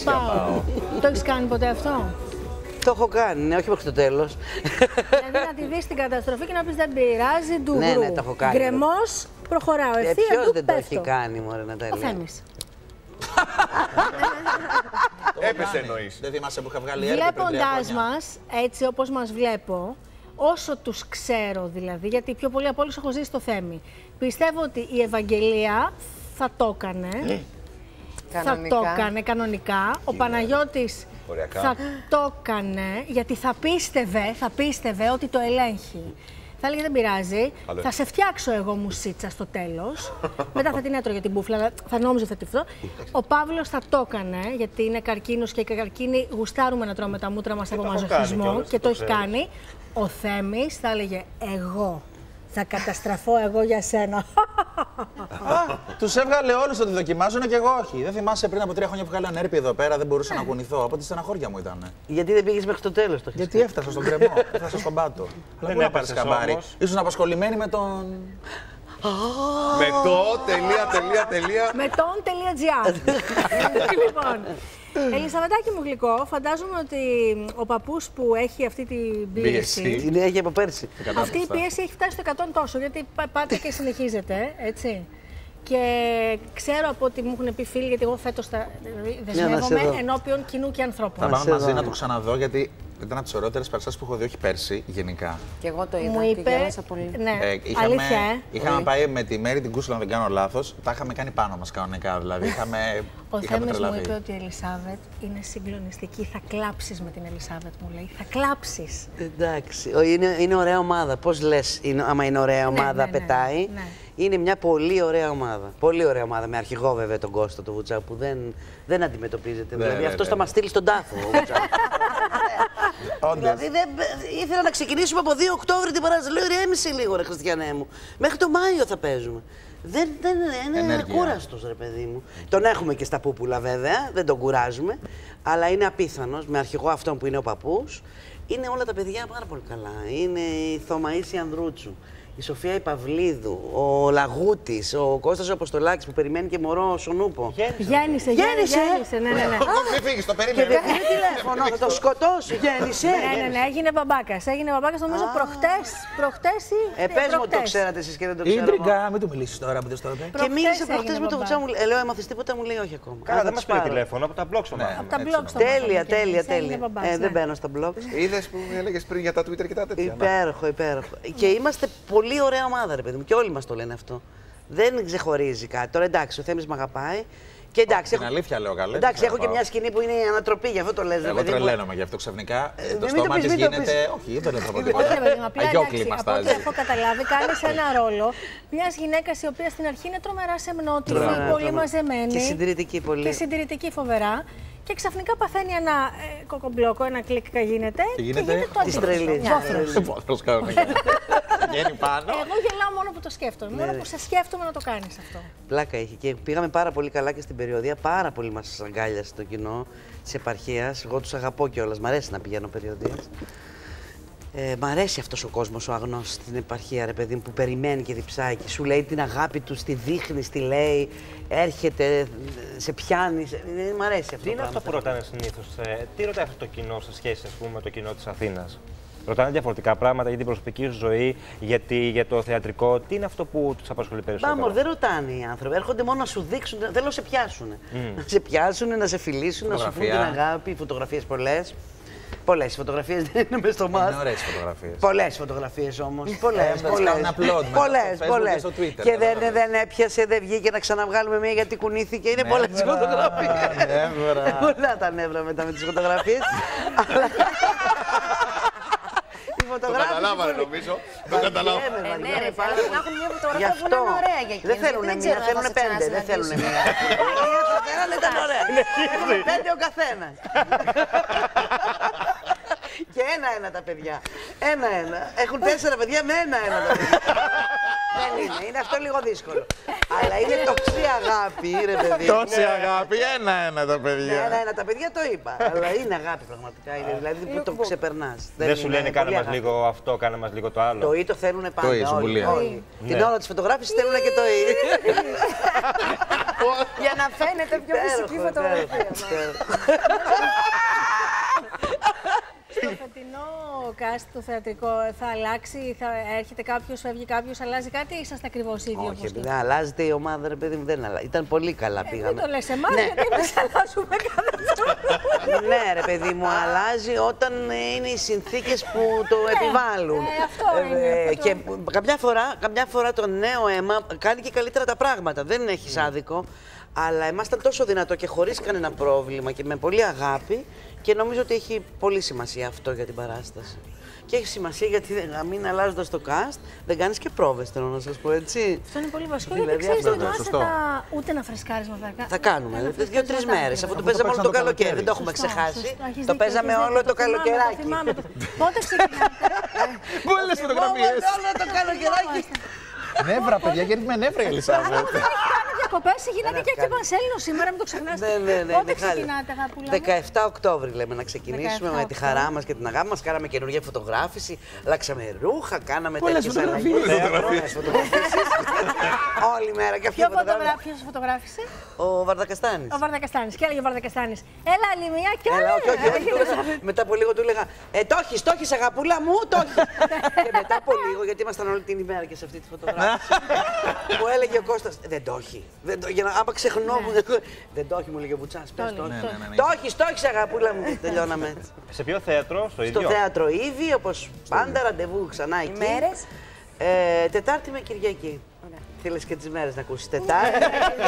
αγαπάω. Το έχεις κάνει ποτέ αυτό? Το έχω κάνει, ναι, όχι μέχρι το τέλος. Δηλαδή να τη δεις την καταστροφή και να πεις δεν πειράζει, ντουγρού. Ναι, ναι, το έχω κάνει. Γκρεμός, προχωράω. Ευθεία, Ποιος δεν το πέφτω. έχει κάνει, μωρέ, Ναταλία? Ο Θέμης. Έπεσε εννοείς. Δεν θυμάσαι που είχα βγάλει έργο πριν 3 Βλέποντάς χρόνια. μας, έτσι όπως μας βλέπω, όσο τους ξέρω δηλαδή, γιατί πιο πολύ από όλους έχω ζήσει στο Θέμη, πιστεύω ότι η Ευαγγελία θα το έκανε. Θα το έκανε κανονικά. Ο Παναγιώτης Οριακά. θα το έκανε, γιατί θα πίστευε ότι το ελέγχει. Θα έλεγε δεν πειράζει, θα σε φτιάξω εγώ μουσίτσα στο τέλος. Μετά θα την έτρωγε την μπούφλα, αλλά θα νόμιζε θα τυφθώ. Ο Παύλος θα το έκανε, γιατί είναι καρκίνος και οι καρκίνοι γουστάρουμε να τρώμε τα μούτρα μας από μαζοχισμό και το έχει κάνει. Ο Θέμης θα έλεγε εγώ θα καταστραφώ εγώ για σένα. Τους έβγαλε όλους ότι δοκιμάζουν και εγώ όχι. Δεν θυμάσαι πριν από 3 χρόνια που βγάλε ανέρπη εδώ πέρα, δεν μπορούσα να κουνηθώ. Από τη στεναχώρια μου ήταν. Γιατί δεν πήγες μέχρι το τέλος το Γιατί έφτασα στον κρεμό, έφτασα στον πάτο. Αλλά πού να πάρεις καμπάρι. Ήσουν απασχολημένοι με τον. Με το τελεία. Με τον.gr. Λοιπόν, Ελισαβετάκη μου γλυκό, φαντάζομαι ότι ο παππούς που έχει αυτή την πίεση. Την έχει από πέρσι. Αυτή η πίεση έχει φτάσει στο 100 τόσο, γιατί πάτε και συνεχίζετε, έτσι. Και ξέρω από ό,τι μου έχουν πει φίλοι, γιατί εγώ φέτος θα δεσμεύομαι ενώπιον κοινού και ανθρώπων. Θα πάμε μαζί να το ξαναδώ, γιατί ήταν από τις ωραιότερες παραστάσεις που έχω δει, όχι πέρσι, γενικά. Και εγώ το είδα. Μου είπε. Ναι, αλήθεια, είχαμε πάει με τη Μέρη την Κούσουλα, αν δεν κάνω λάθος. Τα είχαμε κάνει πάνω μας κανονικά. Δηλαδή ο Θέμης μου είπε ότι η Ελισάβετ είναι συγκλονιστική. Θα κλάψεις με την Ελισάβετ, μου λέει. Θα κλάψεις. Εντάξει. Είναι ωραία ομάδα. Πώς λες, άμα είναι ωραία ομάδα, πετάει. Είναι μια πολύ ωραία ομάδα. Πολύ ωραία ομάδα. Με αρχηγό βέβαια τον Κώστα του Βουτσά που δεν αντιμετωπίζεται. Δηλαδή αυτό θα μας στείλει στον τάφο. Δηλαδή ήθελα να ξεκινήσουμε από 2 Οκτώβρη την παράσταση. Λέω ηρέμησε λίγο, ρε Χριστιανέ μου. Μέχρι το Μάιο θα παίζουμε. Είναι κούραστος, ρε παιδί μου. Τον έχουμε και στα πούπουλα βέβαια, δεν τον κουράζουμε. Αλλά είναι απίθανος με αρχηγό αυτόν που είναι ο παππούς. Είναι όλα τα παιδιά πάρα πολύ καλά. Είναι η Θωμαΐση Ανδρούτσου, η Σοφία η Παυλίδου, ο Λαγούτης, ο Κώστας ο Αποστολάκης που περιμένει και μωρό στον Ούπο. Γέννησε, ναι. Μην φύγεις, το Και περίμενε. δεν πήρε τηλέφωνο, θα το σκοτώσει. Γέννησε. Ναι, έγινε μπαμπάκας. Έγινε μπαμπάκας νομίζω προχτές ή. Πες μου ότι το ξέρατε εσείς και δεν το ξέρω. Ίντριγκα, μην του μιλήσεις τώρα που δεν στο είπε. Και μίλησε προχτές με το Βουτσά μου. Λέω, έμαθες τίποτα, μου λέει όχι ακόμα. Καλά, δεν μας πήρε τηλέφωνο, από τα blogs του. Από τα blogs του. Τέλεια. Δεν μπαίνω στα blogs. Είδες που έλεγες πριν για τα Twitter και τα τέτοια. Υπέροχο. Και είμαστε πολύ ωραία ομάδα, ρε παιδί μου. Και όλοι μας το λένε αυτό. Δεν ξεχωρίζει κάτι. Τώρα εντάξει, ο Θέμης με αγαπάει. Και εντάξει, την αλήθεια λέω καλέ. Εντάξει, έχω και μια σκηνή που είναι η ανατροπή, γι' αυτό το λες. Εγώ τρελαίνομαι γι' αυτό ξαφνικά. Το στόμα της γίνεται. Όχι, δεν είναι ανθρωποτικό. Αγιόκλημα Από ό,τι στάζει. έχω καταλάβει, κάνεις ένα ρόλο μιας γυναίκας η οποία στην αρχή είναι τρομερά σεμνότυφη, πολύ μαζεμένη. Και συντηρητική πολύ. Και συντηρητική φοβερά. Και ξαφνικά παθαίνει ένα κοκομπλόκο, ένα κλικ γίνεται. Και γίνεται το αντίθετο. Βόθρος κανονικά. Βγαίνει πάνω. Εγώ γελάω μόνο που το σκέφτομαι. Μόνο που σε σκέφτομαι να το κάνεις αυτό. Πλάκα είχε. Και πήγαμε πάρα πολύ καλά και στην περιοδία. Πάρα πολύ μας αγκάλιασε το κοινό της επαρχίας. Εγώ τους αγαπώ κιόλας. Μ' αρέσει να πηγαίνω περιοδίες. Μ' αρέσει αυτός ο κόσμος ο αγνός στην επαρχία, ρε παιδί μου, που περιμένει και διψάει και σου λέει την αγάπη του, τη δείχνει, τη λέει, έρχεται, σε πιάνει. Μ' αρέσει αυτό. Τι είναι αυτό που ρωτάνε συνήθως, τι ρωτάει αυτό το κοινό σε σχέση, ας πούμε, με το κοινό της Αθήνας? Ρωτάνε διαφορετικά πράγματα για την προσωπική σου ζωή, για το θεατρικό. Τι είναι αυτό που τους απασχολεί περισσότερο? Μπάμορ, δεν ρωτάνε οι άνθρωποι. Έρχονται μόνο να σου δείξουν, θέλουν να σε πιάσουν. Να σε πιάσουν, να σε φιλήσουν, να σου πούν την αγάπη. Φωτογραφίες πολλές. Πολλές φωτογραφίες δεν είναι μες στο μάτι. Είναι ωραίες φωτογραφίες. Πολλές φωτογραφίες όμως. Πολλές. Πολλές. Και δεν έπιασε, δεν βγήκε να ξαναβγάλουμε μία γιατί κουνήθηκε. Είναι πολλές φωτογραφίες. Πολλά τα νεύρα μετά με τις φωτογραφίες. Το καταλάβανε νομίζω. Το καταλάβανε. Ναι, ρε, να έχουν μια φωτογραφία που είναι ωραία για εκείνους. Δεν θέλουν μία, θέλουν 5. Δεν θέλουν μία. Μία καθένα δεν ήταν ωραία. Έχουν 5 ο καθένας. Και ένα τα παιδιά. Ένα. Έχουν 4 παιδιά με ένα τα παιδιά. Δεν είναι. Είναι αυτό λίγο δύσκολο. Αλλά είναι τόση αγάπη, ρε παιδί. Τόση αγάπη, ένα-ένα τα παιδιά. Ένα-ένα τα παιδιά το είπα. Αλλά είναι αγάπη πραγματικά. Είναι, δηλαδή που το ξεπερνάς. Δεν σου λένε κάνε μας λίγο αυτό, κάνε μας λίγο το άλλο. Το ή το θέλουν πάντα. Όλοι. Την ώρα της φωτογράφησης θέλουν και το ή. Για να φαίνεται πιο φυσική φωτογραφία. Στο φετινό cast το θεατρικό θα αλλάξει, θα έρχεται κάποιος, φεύγει κάποιος, αλλάζει κάτι ή είσαστε ακριβώς ίδιοι? Όχι, δεν αλλάζεται η ομάδα, ρε παιδί μου, δεν αλλάζει. Ήταν πολύ καλά, πήγαμε. Δεν το λες εμάς, γιατί εμείς αλλάζουμε κάθε φορά. Ναι, ρε παιδί μου, αλλάζει όταν είναι οι συνθήκες που το επιβάλλουν. Αυτό είναι. Και καμιά φορά το νέο αίμα κάνει και καλύτερα τα πράγματα. Δεν έχεις άδικο. Αλλά εμάς ήταν τόσο δυνατό και χωρίς κανένα πρόβλημα και με πολύ αγάπη και νομίζω ότι έχει πολύ σημασία αυτό για την παράσταση. Και έχει σημασία γιατί μην αλλάζοντας το cast δεν κάνεις και πρόβες, θέλω να σας πω, έτσι. Αυτό είναι πολύ βασικό, Δηλαδή, γιατί ξέρεις, αυτό δεν είναι θυμάσαι ούτε ένα φρεσκάρισμα θα κάνουμε, 2-3 μέρες, αφού το παίζαμε όλο το καλοκαίρι, δεν το έχουμε ξεχάσει. Το παίζαμε όλο το καλοκαιράκι. Πότε ξεκινάτε? Πολλές φωτογραφίες. Όλο το καλοκαιράκι. Νεύρα, παιδιά, γιατί με νεύρα η Ελισάβετ. Διακοπές η γυναίκα και έκανε Πανσέλινο σήμερα, μην το ξεχνάς. Ναι. Πότε ξεκινάτε, αγάπουλα μου? 17 Οκτώβρη λέμε να ξεκινήσουμε με τη χαρά μας και την αγάπη μας. Κάναμε καινούργια φωτογράφηση, αλλάξαμε ρούχα, κάναμε τέτοιες αλλαγές. Όλη μέρα και αυτή η φωτογράφηση. Ποιος σας φωτογράφησε? Ο Βαρδακαστάνης. Ο Βαρδακαστάνης. Και έλεγε ο Βαρδακαστάνης. Έλα, άλλη μία και Έλα, άλλη. μετά από λίγο του έλεγα το έχεις αγαπούλα μου, το έχεις. Και μετά από λίγο, γιατί ήμασταν όλη την ημέρα και σε αυτή τη φωτογράφηση, μου έλεγε ο Κώστας, δεν το έχει. Για να άμα ξεχνόμουν. Δεν το έχει, μου έλεγε ο Βουτσάς. Το έχεις αγαπούλα μου. Τελειώναμε έτσι. Σε ποιο θέατρο, στο ίδιο? Στο θέατρο Ήβη, όπως πάντα, ραντεβού ξανά εκεί. Οι μέρες? Τετάρτη με Κυριακή. Θέλεις και τις μέρες να ακούσεις. Τετάρτη.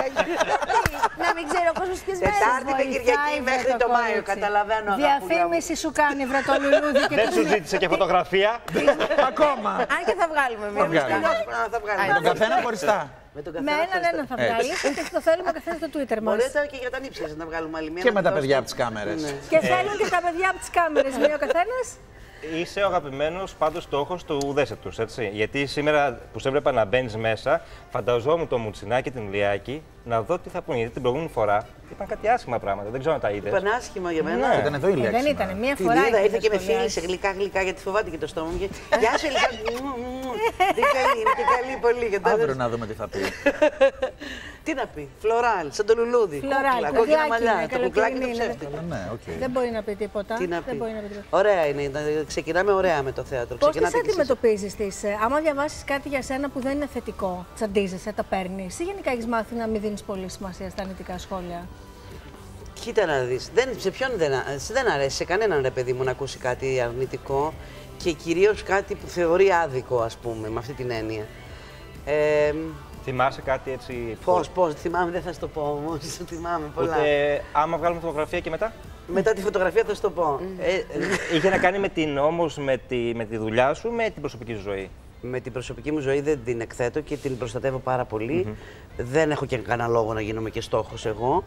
Να μην ξέρω ο κόσμος τις μέρες. Τετάρτη με Κυριακή μέχρι το Μάιο. Καταλαβαίνω. Διαφήμιση σου κάνει, βρε το λουλούδι και Δεν σου ζήτησε και φωτογραφία. Ακόμα. Αν και θα βγάλουμε μία. Θα βγάλουμε. Τον καθένα χωριστά. Με έναν θα βγάλει και το θέλουμε ο καθένας στο Twitter μας. Μπορείτε και για τα νύψια να βγάλουμε άλλη μία. Και με τα παιδιά από τις κάμερες. Και θέλουν και τα παιδιά από τις κάμερες, μία ο καθένας. Είσαι ο αγαπημένος πάντως στόχος του Ουδέσετους, έτσι. Γιατί σήμερα που σε έβλεπα να μπαίνεις μέσα, φανταζόμουν το Μουτσινά και την Ηλιάκη να δω τι θα πούνε. Γιατί την προηγούμενη φορά είπαν κάτι άσχημα πράγματα. Δεν ξέρω αν τα είδες. Είπαν άσχημα για μένα. Ήταν εδώ η λέξη. Δεν ήταν, μία Την φορά. είδα, ήρθε και με φίλησε γλυκά γιατί φοβάται και το στόμα μου. Γεια σου, Ελισάβετ. Τι καλή, είναι και καλή πολύ. Αύριο να δούμε τι θα πει. Τι να πει, φλωράλ, σαν το λουλούδι. Φλωράλ, κόκκινα μαλλιά, το κουκλάκι καλοκαιρινή το είναι. ψεύτικο. Δεν μπορεί να πει τίποτα. Τι να πει. Δεν μπορεί να πει τίποτα. Ωραία είναι, ξεκινάμε ωραία με το θέατρο. Πώς τις αντιμετωπίζεις τις, άμα διαβάσεις κάτι για σένα που δεν είναι θετικό, τσαντίζεσαι, τα παίρνεις ή γενικά έχεις μάθει να μην δίνεις πολύ σημασία στα αρνητικά σχόλια? Κοίτα να δεις, σε ποιον δεν αρέσει σε κανέναν, ρε παιδί μου, να ακούσει κάτι αρνητικό και κυρίως κάτι που θεωρεί άδικο, ας πούμε, με αυτή την έννοια. Θυμάσαι κάτι έτσι? Πώς, θυμάμαι, δεν θα σου το πω όμως, θυμάμαι πολλά. Ούτε άμα βγάλουμε φωτογραφία και μετά? Μετά τη φωτογραφία θα σου το πω. Είχε να κάνει όμως με τη δουλειά σου, με την προσωπική σου ζωή? Με την προσωπική μου ζωή δεν την εκθέτω και την προστατεύω πάρα πολύ. Δεν έχω και κανένα λόγο να γίνομαι και στόχος εγώ.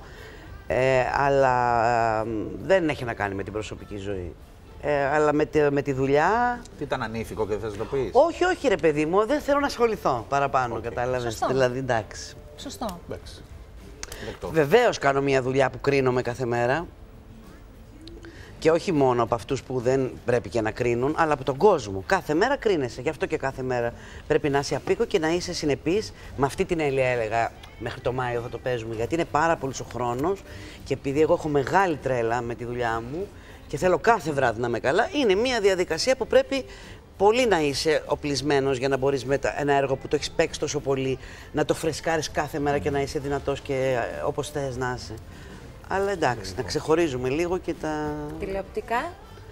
Αλλά δεν έχει να κάνει με την προσωπική ζωή. Αλλά με τη δουλειά. Τι ήταν ανήθικο και θες να το πεις? Όχι, ρε παιδί μου, δεν θέλω να ασχοληθώ παραπάνω. Κατάλαβες. Δηλαδή, εντάξει. Σωστό. Βεβαίως κάνω μια δουλειά που κρίνομαι κάθε μέρα. Και όχι μόνο από αυτούς που δεν πρέπει και να κρίνουν, αλλά από τον κόσμο. Κάθε μέρα κρίνεσαι. Γι' αυτό και κάθε μέρα πρέπει να είσαι απίκο και να είσαι συνεπής. Με αυτή την έννοια έλεγα μέχρι το Μάιο θα το παίζουμε. Γιατί είναι πάρα πολύς ο χρόνος και επειδή εγώ έχω μεγάλη τρέλα με τη δουλειά μου και θέλω κάθε βράδυ να είμαι καλά, είναι μια διαδικασία που πρέπει πολύ να είσαι οπλισμένος για να μπορείς με ένα έργο που το έχεις παίξει τόσο πολύ να το φρεσκάρεις κάθε μέρα και να είσαι δυνατός και όπως θες να είσαι. Αλλά εντάξει, να ξεχωρίζουμε λίγο και τα... Τηλεοπτικά.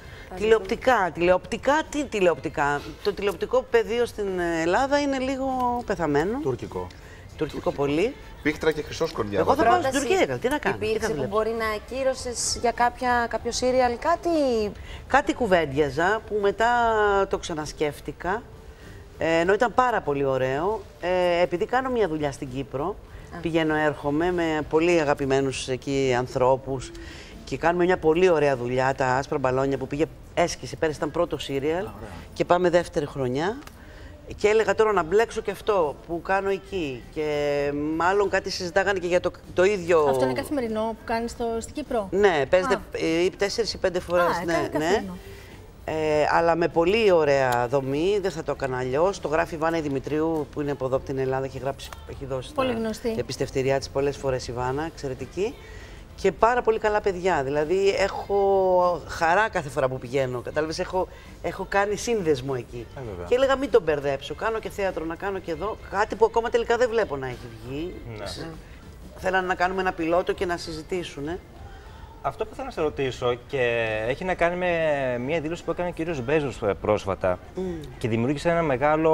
Τι τηλεοπτικά. Το τηλεοπτικό πεδίο στην Ελλάδα είναι λίγο πεθαμένο. Τουρκικό πολύ. Πίχτρα και Χρυσόσκορδια. Εγώ θα πάω στην Τουρκία, τι να κάνω. Υπήρξε που μπορεί να ακύρωσες για κάποιο σύριαλ κάτι? Κάτι κουβέντιαζα που μετά το ξανασκέφτηκα. Ενώ ήταν πάρα πολύ ωραίο. Επειδή κάνω μια δουλειά στην Κύπρο, πηγαίνω, έρχομαι με πολύ αγαπημένους εκεί ανθρώπους και κάνουμε μια πολύ ωραία δουλειά, τα άσπρα μπαλόνια που έσκησε πέρυσι, ήταν πρώτο σύριαλ και πάμε δεύτερη χρονιά. Και έλεγα τώρα να μπλέξω και αυτό που κάνω εκεί. Και μάλλον κάτι συζητάγανε και για το ίδιο. Αυτό είναι καθημερινό που κάνεις στην Κύπρο? Ναι, παίζεται 4 ή 5 φορές. Ναι. Αλλά με πολύ ωραία δομή, δεν θα το έκανα αλλιώς. Το γράφει η Βάνα Δημητρίου, που είναι από εδώ από την Ελλάδα, έχει δώσει πολύ γνωστή επιστευτηριά της πολλές φορές η Βάνα, εξαιρετική. Και πάρα πολύ καλά παιδιά. Δηλαδή, έχω χαρά κάθε φορά που πηγαίνω. Κατάλαβες, έχω κάνει σύνδεσμο εκεί. Και έλεγα μην τον μπερδέψω. Κάνω και θέατρο, να κάνω και εδώ. Κάτι που ακόμα τελικά δεν βλέπω να έχει βγει. Ναι. Θέλανε να κάνουμε ένα πιλότο και να συζητήσουν. Αυτό που θέλω να σε ρωτήσω και έχει να κάνει με μια δήλωση που έκανε ο κύριος Μπέζος πρόσφατα και δημιούργησε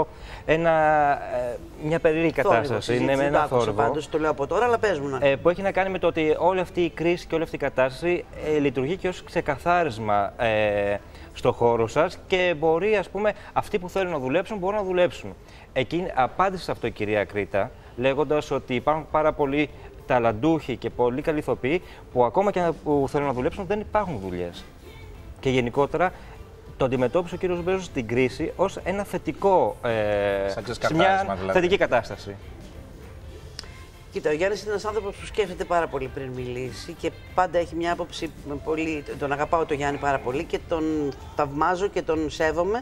μια περίεργη κατάσταση. Είναι με ένα θόρυβο. Πάντως το λέω από τώρα, αλλά πες μου. Που έχει να κάνει με το ότι όλη αυτή η κρίση και όλη αυτή η κατάσταση λειτουργεί και ως ξεκαθάρισμα στο χώρο σας και μπορεί, ας πούμε, αυτοί που θέλουν να δουλέψουν μπορούν να δουλέψουν. Εκείνη απάντησε σε αυτό η κυρία Κρήτα, λέγοντας ότι υπάρχουν πάρα πολλοί ταλαντούχοι και πολύ καλοί ηθοποιοί που ακόμα και που θέλουν να δουλέψουν δεν υπάρχουν δουλειές. Και γενικότερα το αντιμετώπισε ο κύριος Μπέζος στην κρίση ως ένα θετικό, μια θετική κατάσταση. Κοίτα, ο Γιάννης είναι ένας άνθρωπος που σκέφτεται πάρα πολύ πριν μιλήσει και πάντα έχει μια άποψη πολύ. Τον αγαπάω τον Γιάννη πάρα πολύ και τον θαυμάζω και τον σέβομαι.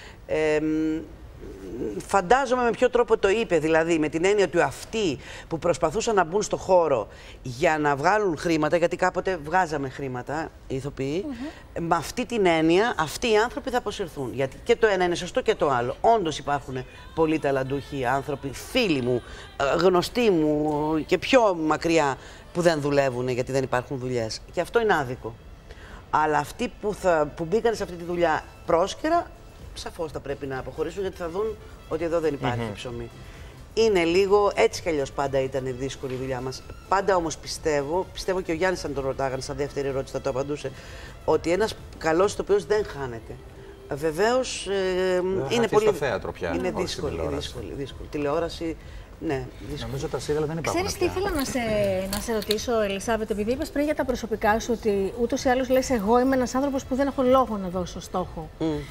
Φαντάζομαι με ποιο τρόπο το είπε, δηλαδή με την έννοια ότι αυτοί που προσπαθούσαν να μπουν στο χώρο για να βγάλουν χρήματα, γιατί κάποτε βγάζαμε χρήματα οι ηθοποιοί, με αυτή την έννοια αυτοί οι άνθρωποι θα αποσυρθούν. Γιατί και το ένα είναι σωστό και το άλλο. Όντως υπάρχουν πολύ ταλαντούχοι άνθρωποι, φίλοι μου, γνωστοί μου και πιο μακριά που δεν δουλεύουν γιατί δεν υπάρχουν δουλειές. Και αυτό είναι άδικο. Αλλά αυτοί που μπήκαν σε αυτή τη δουλειά πρόσκαιρα, σαφώς θα πρέπει να αποχωρήσουν γιατί θα δουν ότι εδώ δεν υπάρχει ψωμί. Είναι λίγο, έτσι κι αλλιώς πάντα ήταν δύσκολη η δουλειά μας. Πάντα όμως πιστεύω και ο Γιάννης αν τον ρωτάγανε σαν δεύτερη ερώτηση θα το απαντούσε, ότι ένας καλός ηθοποιός δεν χάνεται. Βεβαίως είναι πολύ. Στο θέατρο πια. Είναι δύσκολη. Τηλεόραση. Ναι, νομίζω τα σύριαλ δεν υπάρχουν. Ξέρεις τι ήθελα να σε ρωτήσω, Ελισάβετ, επειδή είπες πριν για τα προσωπικά σου ότι ούτως ή άλλως λες εγώ είμαι ένας άνθρωπος που δεν έχω λόγο να δώσω στόχο.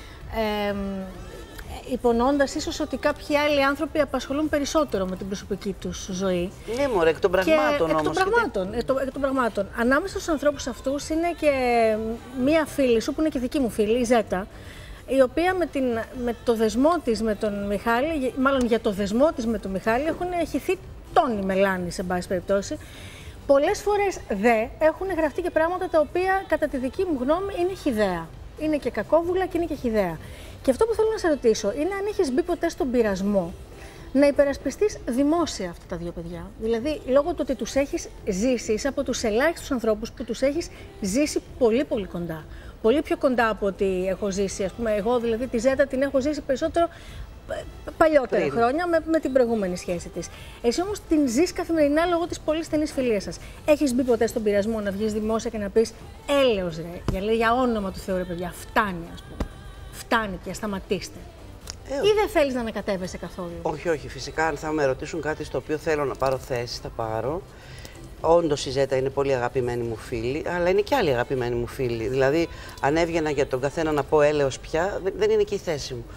Υπονοώντας ίσως ότι κάποιοι άλλοι άνθρωποι απασχολούν περισσότερο με την προσωπική τους ζωή. Ναι, μωρέ, εκ των πραγμάτων όμως. Εκ των πραγμάτων. Ανάμεσα στους ανθρώπους αυτούς είναι και μία φίλη σου που είναι και δική μου φίλη, η Ζέτα, η οποία με το δεσμό της με τον Μιχάλη, μάλλον για το δεσμό της με τον Μιχάλη, έχουν χυθεί τόνοι μελάνι, σε πάση περιπτώσει. Πολλές φορές έχουν γραφτεί και πράγματα τα οποία, κατά τη δική μου γνώμη, είναι χυδαία. Είναι και κακόβουλα και είναι και χυδαία. Και αυτό που θέλω να σε ρωτήσω είναι αν έχεις μπει ποτέ στον πειρασμό να υπερασπιστείς δημόσια αυτά τα δύο παιδιά. Δηλαδή, λόγω του ότι τους έχεις ζήσει, είσαι από τους ελάχιστους ανθρώπους που τους έχεις ζήσει πολύ πολύ κοντά. Πολύ πιο κοντά από ό,τι έχω ζήσει. Ας πούμε, εγώ δηλαδή τη Ζέτα την έχω ζήσει περισσότερο παλιότερα χρόνια με την προηγούμενη σχέση της. Εσύ όμως την ζεις καθημερινά λόγω της πολύ στενής φιλίας σας. Έχεις μπει ποτέ στον πειρασμό να βγεις δημόσια και να πεις έλεος ρε, για όνομα του Θεού ρε παιδιά, φτάνει ας πούμε. Φτάνει πια, σταματήστε. Ή δεν θέλεις να ανακατεύεσαι καθόλου? Όχι, φυσικά αν θα με ρωτήσουν κάτι στο οποίο θέλω να πάρω θέση, θα πάρω. Όντως η Ζέτα είναι πολύ αγαπημένη μου φίλη, αλλά είναι και άλλοι αγαπημένοι μου φίλοι. Δηλαδή, αν έβγαινα για τον καθένα να πω έλεος πια, δεν είναι και η θέση μου.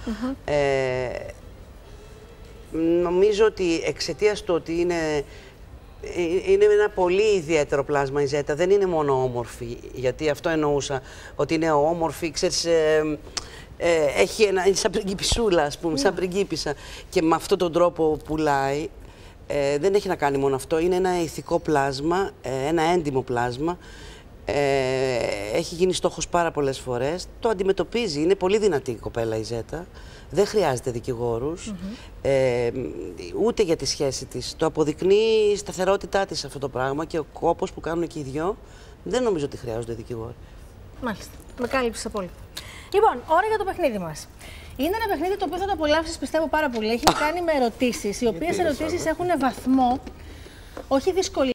Νομίζω ότι εξαιτίας του ότι είναι ένα πολύ ιδιαίτερο πλάσμα η Ζέτα, δεν είναι μόνο όμορφη, γιατί αυτό εννοούσα, ότι είναι όμορφη, ξέρεις, είναι σαν πριγκιπισούλα, ας πούμε, σαν πριγκίπισσα, και με αυτόν τον τρόπο πουλάει. Δεν έχει να κάνει μόνο αυτό, είναι ένα ηθικό πλάσμα, ένα έντιμο πλάσμα. Έχει γίνει στόχος πάρα πολλές φορές, το αντιμετωπίζει, είναι πολύ δυνατή η κοπέλα η Ζέτα, δεν χρειάζεται δικηγόρους, ούτε για τη σχέση της. Το αποδεικνύει η σταθερότητά της αυτό το πράγμα και ο κόπος που κάνουν και οι δυο, δεν νομίζω ότι χρειάζονται δικηγόροι. Μάλιστα, με κάλυψες απόλυτα. Λοιπόν, ώρα για το παιχνίδι μας. Είναι ένα παιχνίδι το οποίο θα το απολαύσεις, πιστεύω, πάρα πολύ. Έχει να κάνει με ερωτήσεις, οι οποίες ερωτήσεις έχουν βαθμό, όχι δυσκολία.